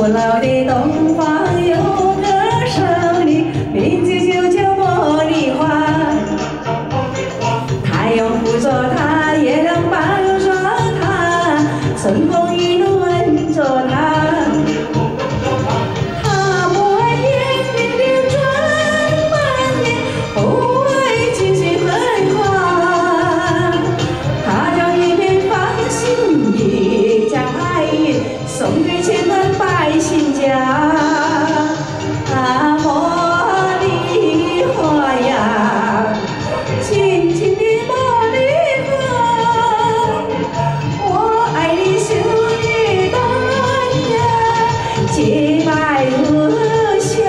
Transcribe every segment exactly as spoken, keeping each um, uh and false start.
古老的东方有个胜利，名字就叫茉莉花。太阳护着它，月亮伴着它，春风一路吻着它。它不爱眼里的转满面，不爱情绪很狂。它将一片芳心也将爱意送给千万百姓家。啊，茉莉花呀，亲亲的茉莉花，我爱你秀丽淡雅，洁白无瑕。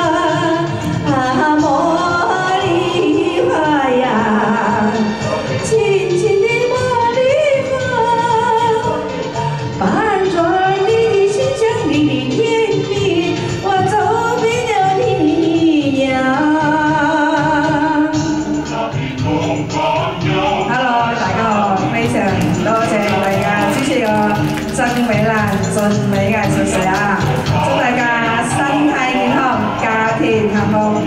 啊，茉莉花呀，亲亲的茉莉花，伴着你的馨香，你的甜蜜，我走遍了你呀。Hello， 大家好，非常多謝大家支持我真美蘭俊美藝術社啊！祝大家身體健康，家庭幸福。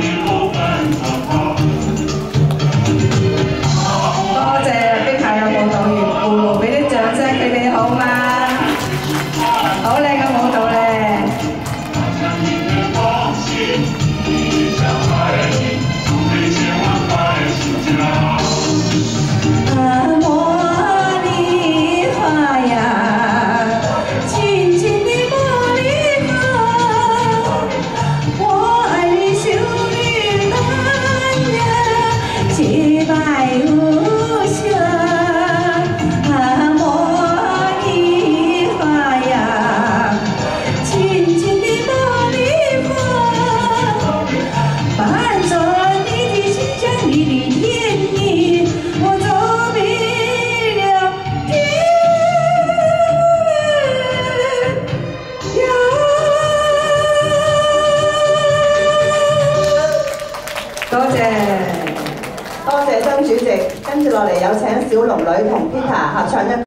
多謝碧泰嘅舞蹈員，會唔會俾啲掌聲佢哋好嗎？好靚嘅舞蹈咧！啊，茉莉花呀，亲亲的茉莉花，我爱你秀丽淡雅，洁白无瑕。啊，茉莉花呀，亲亲的茉莉花，伴着你的馨香，你的甜蜜，我走遍了天涯。多謝， 多謝曾主席，跟住落嚟有請小龍女同 Peter 合唱一。